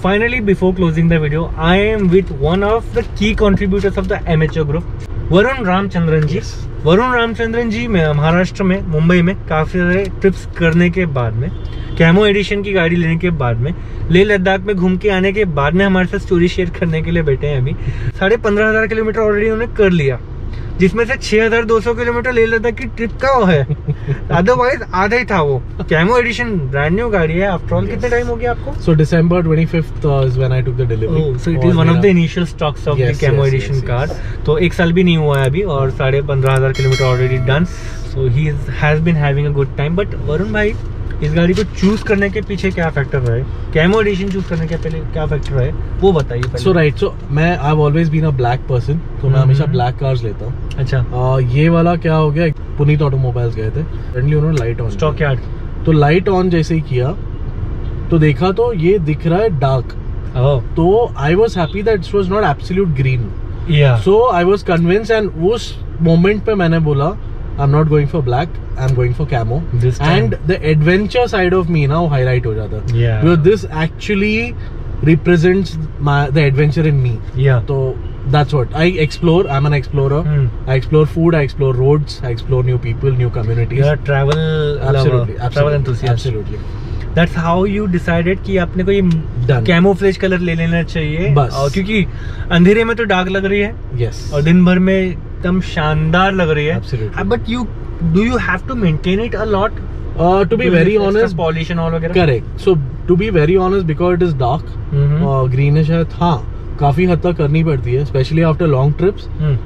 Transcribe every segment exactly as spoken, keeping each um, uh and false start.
finally, before closing the video, I am with one of the key contributors of the M H O group, Varun Ramachandran ji. yes. Varun Ramachandran जी में महाराष्ट्र में, मुंबई में काफी सारे trips करने के बाद में, कैमो एडिशन की गाड़ी लेने के बाद में, लेह लद्दाख में घूम के आने के बाद में हमारे साथ स्टोरी शेयर करने के लिए बैठे हैं। अभी साढ़े पंद्रह हजार किलोमीटर ऑलरेडी उन्होंने कर लिया, जिसमें से छह हजार दो सौ किलोमीटर लेह लद्दाख की ट्रिप का है। अदरवाइज आधा ही था वो। कैमो एडिशन ब्रांड न्यू गाड़ी है आफ्टर ऑल। कितने टाइम हो गया आपको? So December twenty-fifth is when I took the delivery. Oh, so it is one of the initial stocks of the camo edition car. तो एक साल भी नहीं हुआ है अभी और साढ़े पंद्रह हजार kilometre already done. So he has been having a good time. But Varun भाई, इस गाड़ी को चूज करने के पीछे क्या फैक्टर रहे, कैमो एडिशन चूज करने के पहले क्या फैक्टर रहे, वो बताइए पहले। सो राइट, सो मैं I have always been a black person, तो मैं हमेशा ब्लैक कार्स लेता हूँ। अच्छा। uh, ये वाला क्या हो गया, पुनीत ऑटोमोबाइल्स गए थे, सडनली उन्होंने लाइट ऑन, स्टॉक यार्ड, तो लाइट ऑन जैसे ही किया तो देखा तो ये दिख रहा है डार्क। oh. तो I was happy that it was not absolute green. yeah. So I was convinced and उस मोमेंट पे मैंने बोला I'm not going for black, I'm going for camo. This time. And the adventure side of me now highlight ho jata. Yeah. Because this actually represents my the adventure in me. Yeah. So that's what I explore. I'm an explorer. Hmm. I explore food. I explore roads. I explore new people, new communities. You're a travel absolutely, lover, absolutely, travel enthusiast. Absolutely. That's how you decided कि आपने को ये camouflage colour ले लेना चाहिए। बस। और क्योंकि अंधेरे में तो डार्क लग रही है, yes, और दिन भर में एकदम शानदार लग रही है। Absolutely. But you do you have to maintain it a lot? Uh, to be very honest, polish and all वगैरह। correct. So to be very honest, because it is dark, mm-hmm. uh, greenish है, हाँ काफी हद तक करनी पड़ती है, specially after long trips.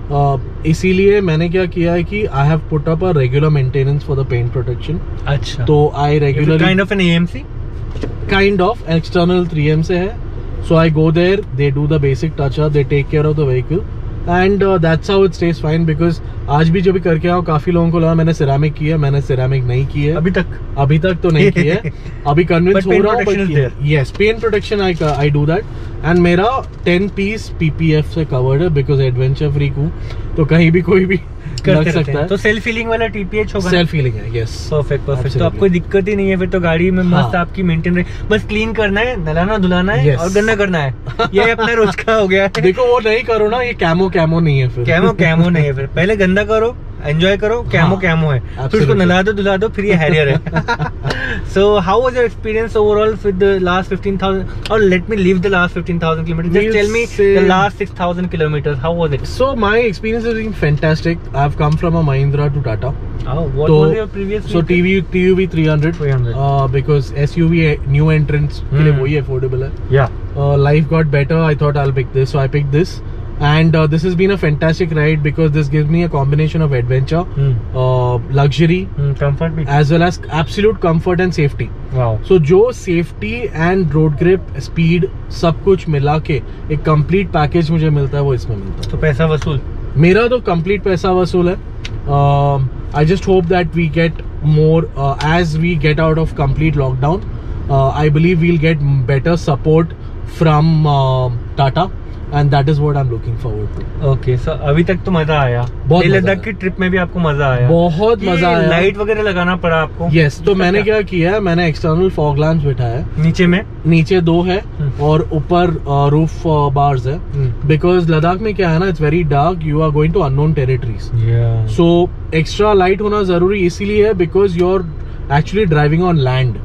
इसीलिए मैंने क्या किया है कि I have put up a regular maintenance for the paint protection. अच्छा। तो I regularly kind of an AMC, kind of external three M से है। So I go there, they do the basic touch up, they take care of the vehicle and that's how it stays fine. Because आज भी जो भी करके आओ, काफी लोगों को लगा मैंने सिरामिक की है, मैंने सिरामिक नहीं की है अभी तक। अभी तक तो नहीं की है, अभी कन्विंस हो रहा हूँ। Yes, paint protection I I do that and मेरा टेन पीस पीपीएफ से कवर्ड है, बिकॉज एडवेंचर फ्रीक हूँ तो कहीं भी कोई भी लग सकता है। तो सेल्फ फीलिंग वाला टीपीएच होगा। सेल्फ फीलिंग है, यस। Perfect perfect. तो आपको कोई दिक्कत ही नहीं है फिर तो गाड़ी में। हाँ। मस्त आपकी मेंटेन रहे, बस क्लीन करना है, नलाना धुलाना है, yes. और गंदा करना है, ये अपना रोज का हो गया है। देखो वो नहीं करो ना, ये कैमो कैमो नहीं है फिर। कैमो कैमो नहीं है फिर, पहले गंदा करो, एंजॉय करो, कैमो कैमो है, फिर उसको नला दो धुला दो, फिर ये हैरियर है। So how was your experience overall with the last fifteen thousand, or let me leave the last fifteen thousand kilometers, just tell me the last six thousand kilometers, how was it? So my experience has been fantastic. I've come from a Mahindra to Tata. Oh, what so, was your previous? So T V T U V three hundred, three hundred. Uh, because S U V new entrants के लिए वही affordable है. Yeah. Uh, life got better. I thought I'll pick this, so I picked this. And uh, this has been a fantastic ride because this gives me a combination of adventure, mm. uh, luxury, mm, comfort, as well as absolute comfort and safety. Wow. So जो safety and road grip, speed सब कुछ मिला के एक complete package मुझे मिलता है, वो इसमें मिलता है। तो पैसा वसूल? मेरा तो complete पैसा वसूल है। uh, I just hope that we get more uh, as we get out of complete lockdown. uh, I believe we'll get better support from uh, Tata. And that is what I'm looking forward to. Okay, so अभी तक तो मजा आया। बहुत लेह लद्दाख की trip में भी आपको मजा आया? बहुत मजा आया। लाइट वगैरह लगाना पड़ा आपको? Yes, तो मैंने क्या किया है, मैंने एक्सटर्नल फॉग लैंप्स बिठाया है। नीचे में? नीचे दो है और ऊपर रूफ बार्स है। बिकॉज लद्दाख में क्या है ना, it's very dark, you are going to unknown territories. So extra light होना जरूरी इसीलिए है because you are actually driving on land.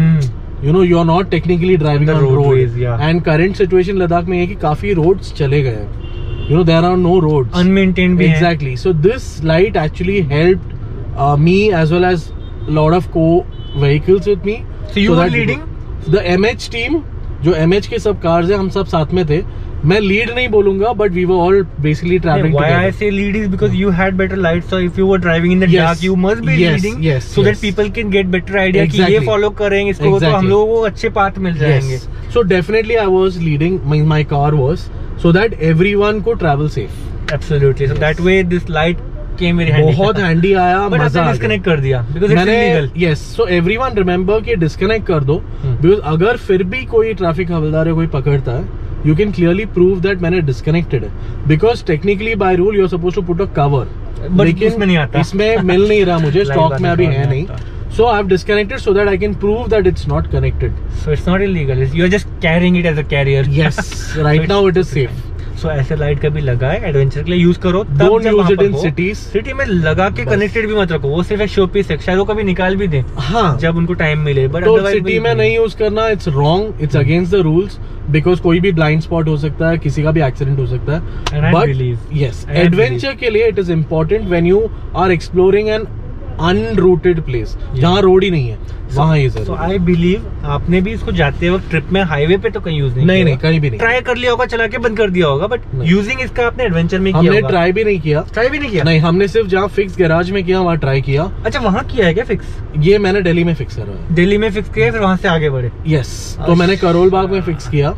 You know, you're not technically driving on, on road. Yeah. And current situation Ladakh में है कि काफी roads चले गए हैं. You know, there are no roads. Unmaintained भी exactly. So this light actually helped uh, me as well as a lot of co-vehicles with me. So you so were leading? The M H team, जो M H के सब cars हैं, हम सब साथ में थे. मैं लीड नहीं बोलूंगा, but we were all basically traveling why together. I say lead is because you had better lights, so if you were driving in the yes, dark, you must be yes, leading, yes, so yes. that people can get better idea exactly. कि ये follow करेंगे इसको, exactly. तो हम लोगों को अच्छे path मिल जाएंगे। Yes. So definitely I was leading, my, my car was, so that everyone could travel safe. Absolutely. So yes. that way this light came very handy. बहुत handy आया, but मजा आपने disconnect कर दिया because it's illegal. Yes. So everyone remember कि disconnect कर दो, because अगर फिर भी कोई ट्रैफिक हवलदार है कोई पकड़ता है, you can clearly prove that मैंने disconnected है, because technically by rule you're supposed to put a cover, but इसमें नहीं आता, इसमें मिल नहीं रहा मुझे, स्टॉक में अभी है नहीं। So I've disconnected so that I can prove that it's not connected. So it's not illegal. You're just carrying it as a carrier. Yes. Right now it is safe. So ऐसे light कभी लगाए adventure के लिए use करो. Don't use it in cities. City में लगा के connected भी मत रखो. वो सिर्फ एक शो पीस है. शायद वो कभी निकाल भी दे. हाँ. जब उनको टाइम मिले. But तो सिटी में नहीं यूज करना. It's wrong. It's against the rules. Because कोई भी ब्लाइंड स्पॉट हो सकता है, किसी का भी एक्सीडेंट हो सकता है. But yes, एडवेंचर के लिए it is important when you are exploring an unrouted place जहाँ रोड ही नहीं है, वहाँ ये सर. So I believe आपने भी इसको जाते वक्त ट्रिप में हाईवे पे तो कहीं यूज नहीं नहीं नहीं कहीं भी नहीं ट्राई कर लिया होगा, चला के बंद कर दिया होगा, बट यूजिंग इसका आपने एडवेंचर में किया. हमने ट्राई भी नहीं किया. ट्राई भी नहीं किया नहीं, हमने सिर्फ जहाँ फिक्स गैराज में किया वहाँ ट्राई किया. अच्छा, वहाँ किया है क्या फिक्स? ये मैंने दिल्ली में फिक्स करा है. दिल्ली में फिक्स किया, फिर वहाँ से आगे बढ़े. यस, तो मैंने करोल बाग में फिक्स किया.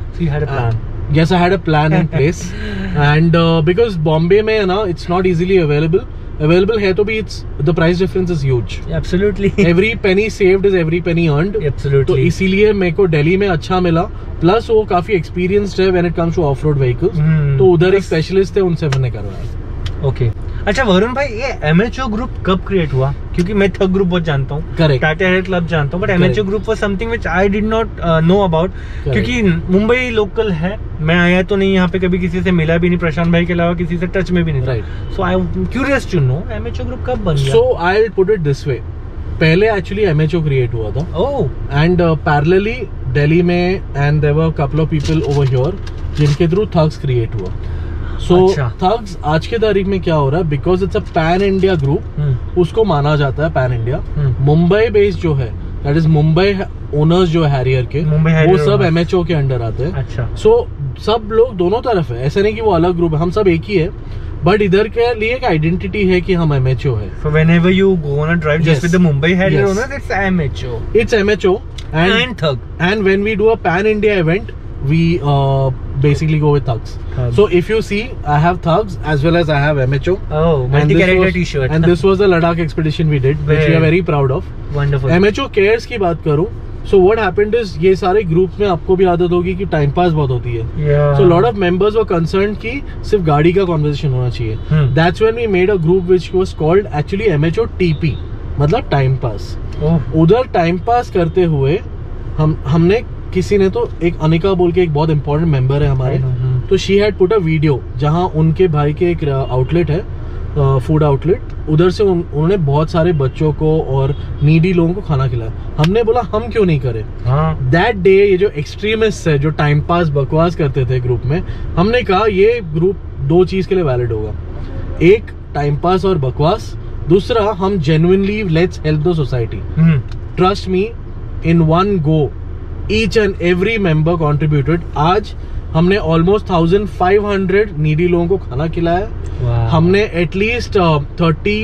Yes, I had a plan in place, and uh, because Bombay में है ना, it's not easily available. Available है तो भी it's the price difference is huge. Absolutely. Every penny saved is every penny earned. Absolutely. तो इसीलिए मेरे को दिल्ली में अच्छा मिला. प्लस वो काफी experienced है when it comes to off-road vehicles. Hmm. तो उधर एक स्पेशलिस्ट है, उनसे मैंने करवाया. Okay okay. अच्छा वरुण भाई, ये एमएचओ ग्रुप कब क्रिएट हुआ? क्योंकि मैं थग ग्रुप बहुत जानता हूँ, टाटा एयर क्लब जानता हूँ, but MHO group was something which I did not know about. क्योंकि मुंबई लोकल है, मैं आया तो नहीं यहाँ पे, कभी किसी से मिला भी नहीं, प्रशांत भाई के अलावा किसी से टच में भी नहीं था. So I am curious to know MHO group कब बन गया. So I will put it this way. पहले एक्चुअली एमएचओ क्रिएट हुआ था. ओह. एंड पैरेलली दिल्ली में and there were couple of people over here जिनके थ्रू थग्स क्रिएट हुआ. So thugs आज के तारीख में क्या हो रहा है, because it's a pan India group, उसको माना जाता है पैन इंडिया. मुंबई बेस्ड जो है, दैट इज मुंबई ओनर्स जो हैरियर के, वो सब एमएचओ के अंडर आते हैं. अच्छा. सो so, सब लोग दोनों तरफ है, ऐसा नहीं कि वो अलग ग्रुप है, हम सब एक ही है. बट इधर के लिए एक आइडेंटिटी है कि हम एमएचओ है. So whenever you go on a drive just with the Mumbai Harrier owners, it's M H O. It's M H O and, and Thug. And when we do a pan India event, we uh, basically go with thugs. Thugs. So if you see, I have thugs as well as I have M H O. Oh, multi-character t-shirt. And this was the Ladakh expedition we did, which we are very proud of. Wonderful. M H O cares की बात करूँ, so what happened is, ये सारे group में आपको भी आदत होगी कि टाइम पास बहुत होती है. Yeah. So lot of members were concerned कि सिर्फ गाड़ी का कॉन्वर्सेशन होना चाहिए. Hmm. That's when we made a group which was called actually M H O T P, मतलब टाइम पास. oh. उधर टाइम पास करते हुए हम हमने किसी ने तो एक अनिका बोल के एक बहुत इंपॉर्टेंट मेंबर है हमारे, तो she had put a video जहां उनके भाई के एक आउटलेट है, फूड आउटलेट, उधर से उन, उन्होंने बहुत सारे बच्चों को और नीडी लोगों को खाना खिलाया. हमने बोला हम क्यों नहीं करें. दैट डे ये जो एक्सट्रीमिस्ट है, जो टाइम पास बकवास करते थे ग्रुप में, हमने कहा ये ग्रुप दो चीज के लिए वैलिड होगा. एक टाइम पास और बकवास, दूसरा हम genuinely let's help the society. Trust me, in one go each and every member contributed. आज हमने almost thousand five hundred needy लोगों को खाना खिलाया. wow. हमने एटलीस्ट थर्टी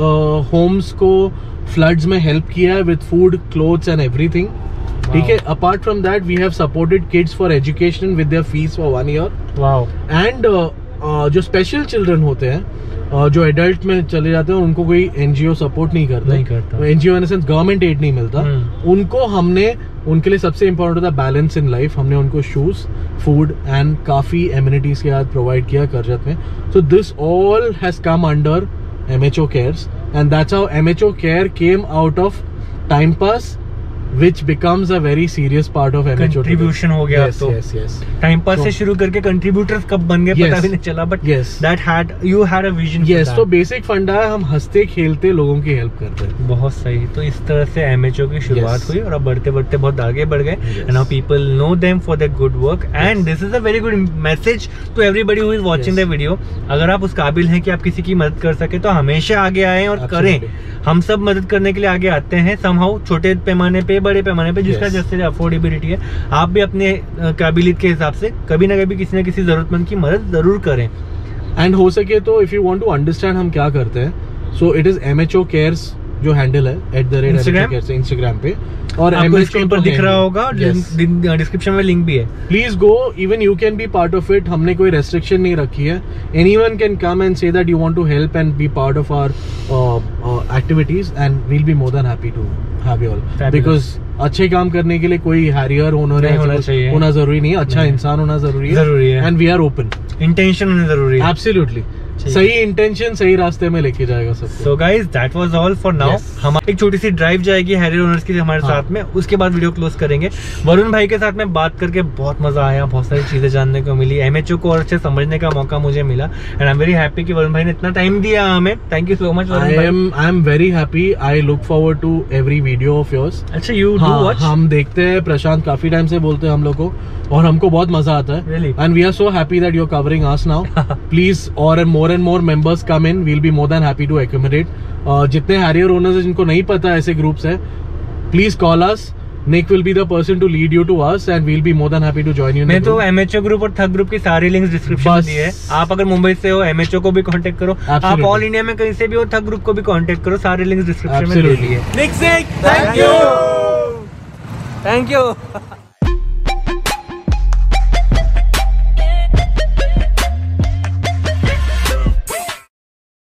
होम्स को फ्लड्स में हेल्प किया है with food, clothes and everything. ठीक है. Apart from that we have supported kids for education with their fees for one year. And जो स्पेशल चिल्ड्रन होते हैं, Uh, जो एडल्ट में चले जाते हैं, उनको कोई एनजीओ सपोर्ट नहीं करता, नहीं करता. NGO in sense government aid नहीं मिलता. hmm. उनको हमने, उनके लिए सबसे इम्पोर्टेंट होता है बैलेंस इन लाइफ. हमने उनको शूज, फूड एंड काफी एमिनिटीज के साथ प्रोवाइड किया कर्जत में. So this all has come under MHO cares, and that's how MHO care came out of time pass, which becomes a very serious part of M H O. Contribution हो गया. yes, तो yes, yes. Time pass so, से शुरू करके contributors कब बन गए yes, पता भी नहीं चला, बट yes, that had you had a vision. yes, तो बेसिक फंडा है, हम हंसते खेलते लोगों की हेल्प करते हैं. बहुत सही. तो इस तरह से M H O की शुरुआत yes. हुई और अब बढ़ते बढ़ते बहुत आगे बढ़ गए. yes. And now people know them for their good work, and yes. this is a very good message to everybody who is watching yes. the video. अगर आप उस काबिल हैं कि आप किसी की मदद कर सके, तो हमेशा आगे आए और Absolutely. करें. हम सब मदद करने के लिए आगे आते हैं समहाउ, छोटे पैमाने पे, बड़े पैमाने पे, जिसका जैसे अफोर्डेबिलिटी है. आप भी अपने काबिलियत के हिसाब से कभी ना कभी किसी न किसी जरूरतमंद की मदद जरूर करें. एंड हो सके तो if you want to understand हम क्या करते हैं, so it is MHO cares जो हैंडल है एट द रेट इंस्टाग्राम पे, और स्क्रीन पर दिख रहा होगा, डिस्क्रिप्शन में लिंक भी है. Please go, even you can be part of it. हमने कोई रेस्ट्रिक्शन नहीं रखी है. Anyone can come and say that you want to help and be part of our activities, and we will be more than happy to have you all. Because अच्छे काम करने के लिए कोई हैरियर ओनर होना चाहिए, होना जरूरी नहीं है. अच्छा इंसान होना जरूरी है, जरूरी है. And we are open. Intention होना जरूरी है. एब्सोल्युटली. सही इंटेंशन सही रास्ते में लेके जाएगा सबको। So guys that was all for now. हम एक छोटी सी ड्राइव जाएगी हैरियर ओनर्स की हमारे हाँ। साथ में, उसके बाद वीडियो क्लोज करेंगे। वरुण भाई के साथ में बात करके बहुत मजा आया, बहुत सारी चीजें जानने को मिली, एमएचओ को और अच्छे समझने का मौका मुझे मिला and I am very happy कि वरुण भाई ने इतना टाइम दिया हमें। Thank you so much Varun भाई। I am I am very happy. I look forward to every video of yours. अच्छा यू डू वॉच? हम देखते हैं, प्रशांत काफी टाइम से बोलते हैं हम लोग को और हमको बहुत मजा आता है। Really? And we are so happy that you are covering us now. Please और more and more members come in, we'll be more than happy to accommodate. जितने हैरियर ओनर्स हैं जिनको नहीं पता ऐसे ग्रुप्स है, please call us. Nick will be the person to lead you to us and we'll be more than happy to join you in the मैं तो group. MHO group और थग ग्रुप की सारी लिंक्स डिस्क्रिप्शन में दी है। आप अगर मुंबई से हो एमएचओ को भी कांटेक्ट करो, आप ऑल इंडिया में कहीं से भी हो थग ग्रुप को भी कांटेक्ट करो, सारे लिंक्स डिस्क्रिप्शन में दे दिए। Nick Singh, thank you. Thank you.